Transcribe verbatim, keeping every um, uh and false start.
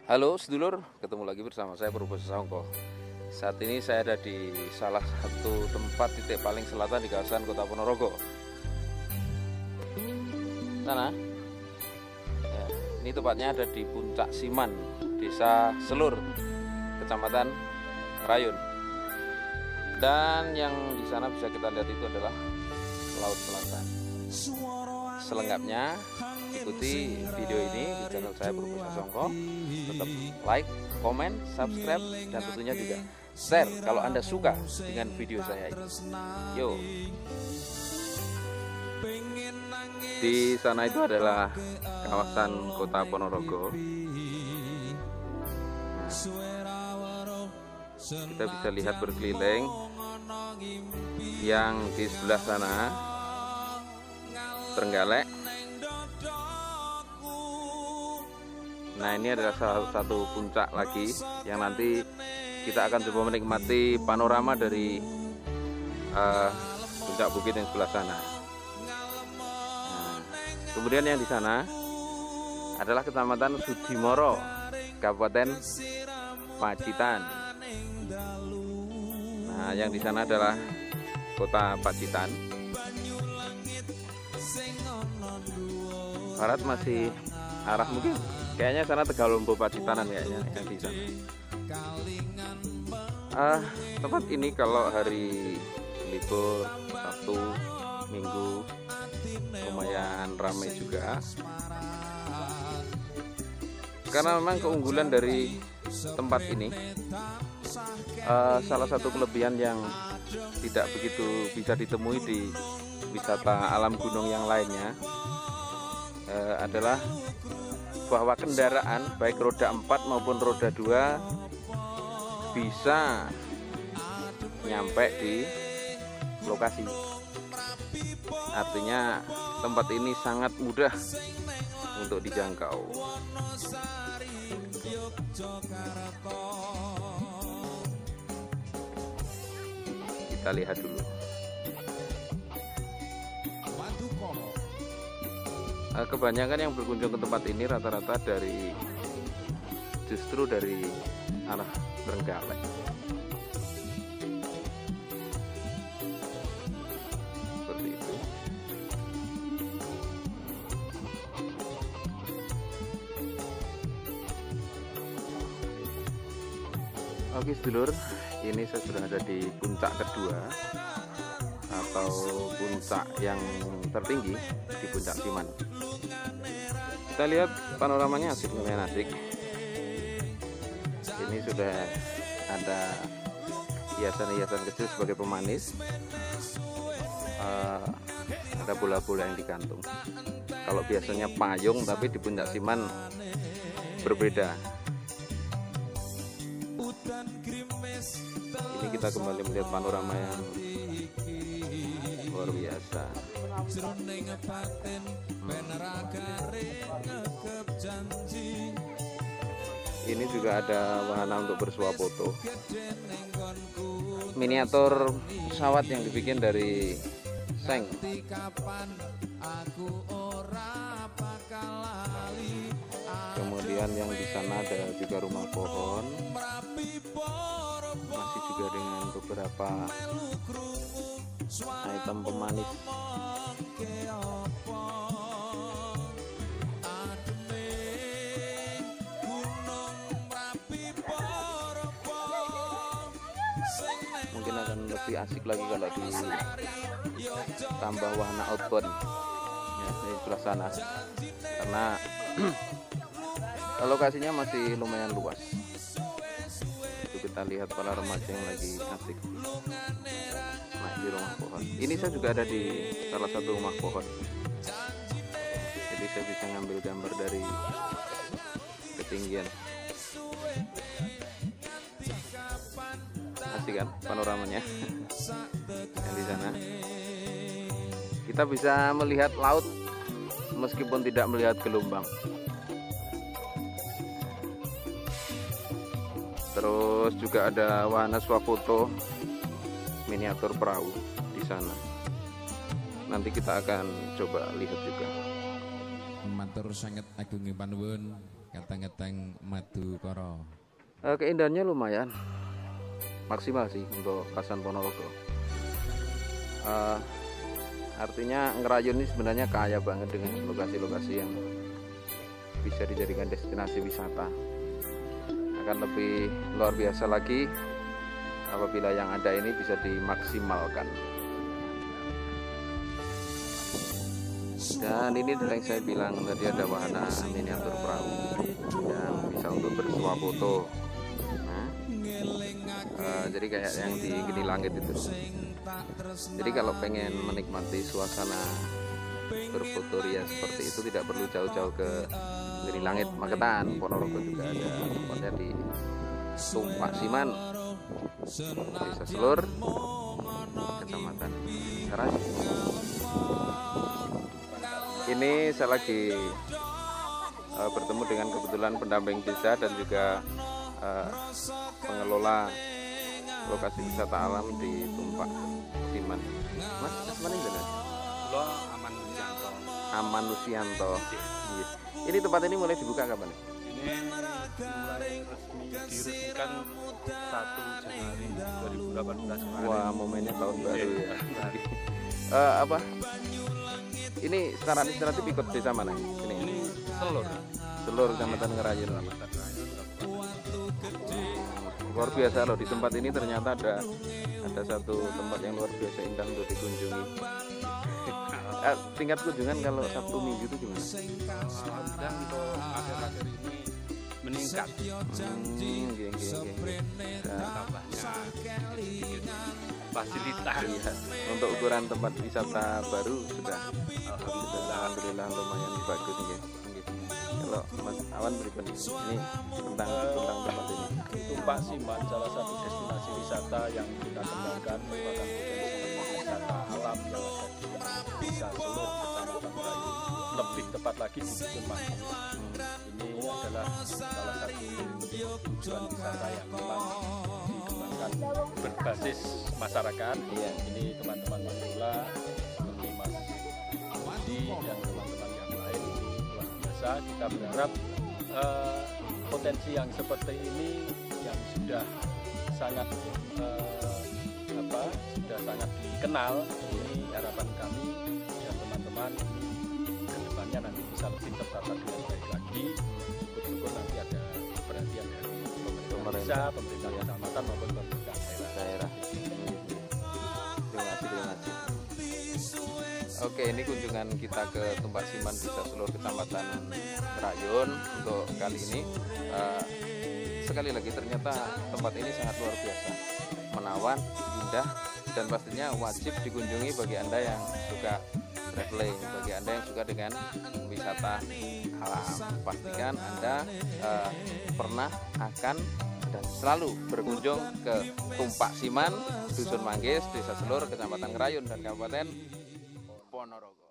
Halo sedulur, ketemu lagi bersama saya Purbo Sesongko. Saat ini saya ada di salah satu tempat titik paling selatan di kawasan Kota Ponorogo. Sana, ya, ini tempatnya ada di Puncak Siman, Desa Selur, Kecamatan Rayun. Dan yang di sana bisa kita lihat itu adalah Laut Selatan. Selengkapnya ikuti video ini di channel saya Purbo Sesongko. Tetap like, komen, subscribe, dan tentunya juga share kalau Anda suka dengan video saya ini. Yo. Di sana itu adalah kawasan Kota Ponorogo. Nah, kita bisa lihat berkeliling. Yang di sebelah sana Trenggalek. Nah, ini adalah salah satu puncak lagi yang nanti kita akan coba menikmati panorama dari uh, puncak bukit yang sebelah sana. Nah, kemudian yang di sana adalah Kecamatan Sudimoro, Kabupaten Pacitan. Nah, yang di sana adalah Kota Pacitan. Barat masih arah mungkin kayaknya sana Tegalombo Pacitanan kayaknya yang di sana. Ah, tempat ini kalau hari libur Sabtu, Minggu lumayan ramai juga. Karena memang keunggulan dari tempat ini, uh, salah satu kelebihan yang tidak begitu bisa ditemui di wisata alam gunung yang lainnya uh, adalah bahwa kendaraan baik roda empat maupun roda dua bisa nyampe di lokasi. Artinya tempat ini sangat mudah untuk dijangkau. Kita lihat dulu. Kebanyakan yang berkunjung ke tempat ini rata-rata dari justru dari arah Trenggalek. Seperti itu. Oke sedulur, ini saya sudah ada di puncak kedua atau puncak yang tertinggi di Puncak Siman. Kita lihat panoramanya asik, lumayan asik. Ini sudah ada hiasan-hiasan kecil sebagai pemanis. Uh, ada bola-bola yang digantung. Kalau biasanya payung, tapi di Puncak Siman berbeda. Ini kita kembali melihat panorama yang luar biasa. Ini juga ada wahana untuk bersuah foto. Miniatur pesawat yang dibikin dari seng. Kemudian yang di sana ada juga rumah pohon. Masih juga dengan beberapa item pemanis. Mungkin akan lebih asik lagi kalau ditambah wahana outbound ya, di sebelah sana, karena lokasinya masih lumayan luas. Itu kita lihat para remaja yang lagi asik naik di rumah pohon. Ini saya juga ada di salah satu rumah pohon, jadi saya bisa ngambil gambar dari ketinggian. Asik kan panoramanya. Yang di sana kita bisa melihat laut meskipun tidak melihat gelombang. Terus juga ada wahana swafoto miniatur perahu di sana. Nanti kita akan coba lihat juga. Matur sanget agungipun panuwun Keteng-keteng Madukara. Uh, keindahannya lumayan maksimal sih untuk Kasan Ponorogo. Uh, artinya Ngerayun ini sebenarnya kaya banget dengan lokasi-lokasi yang bisa dijadikan destinasi wisata. Akan lebih luar biasa lagi apabila yang ada ini bisa dimaksimalkan. Dan ini yang saya bilang tadi, ada wahana miniatur perahu yang bisa untuk bersuah foto. Uh, jadi kayak yang di Geni Langit itu. Jadi kalau pengen menikmati suasana berfoto ria seperti itu tidak perlu jauh-jauh ke Geni Langit, Magetan. Ponorogo juga ada tempatnya di Tumpak Siman, Desa Selur, Kecamatan Saras. Ini saya lagi uh, bertemu dengan kebetulan pendamping desa dan juga uh, pengelola lokasi wisata alam di Tumpak Siman. Mas, mana ini? Lo Aman Nusianto. Aman Nusianto. Yes. Ini tempat ini mulai dibuka kapan? Ini mulai resmi diresmikan satu Januari dua ribu delapan belas. Wah, momennya tahun baru ya. uh, apa? Ini secara administratif ikut desa mana? Ini, ini Selur. Selur, Kecamatan Ngerayun. Luar biasa loh, di tempat ini ternyata ada ada satu tempat yang luar biasa indah untuk dikunjungi. Eh, tingkat kunjungan kalau Sabtu Minggu itu gimana? Alhamdulillah untuk akhir-akhir ini meningkat. Hmm, geng, geng, geng. Tambahnya fasilitas. Iya. Untuk ukuran tempat wisata baru sudah Alhamdulillah, alhamdulillah lumayan bagus ya. Kalau Mas Awan berikan ini tentang tentang tempat ini. Tumpak Siman salah satu destinasi wisata yang kita kembangkan, merupakan potensi wisata alam yang ada di Desa Selur, Kecamatan Ngerayun, lebih tepat lagi di Dusun Manggis. Ini adalah salah satu tujuan wisata yang memang dikembangkan berbasis masyarakat. Iya. Ini teman-teman mengelola, seperti Mas Budi dan teman-teman yang lain, ini luar biasa. Kita berharap uh, potensi yang seperti ini yang sudah sangat uh, apa sudah sangat dikenal, ini harapan kami dan teman-teman ke depannya nanti bisa lebih tertata dengan baik lagi. Syukur-syukur nanti ada perhatian dari pemerintah desa, pemerintah kecamatan maupun pemerintah daerah. Terima kasih, terima kasih. Oke, ini kunjungan kita ke Tumpak Siman Desa Selur, Kecamatan Ngerayun untuk kali ini. Uh, sekali lagi ternyata tempat ini sangat luar biasa, menawan, indah, dan pastinya wajib dikunjungi bagi Anda yang suka traveling, bagi Anda yang suka dengan wisata alam. Pastikan Anda uh, pernah, akan, dan selalu berkunjung ke Tumpak Siman, Dusun Manggis, Desa Selur, Kecamatan Ngerayun, dan Kabupaten Ponorogo.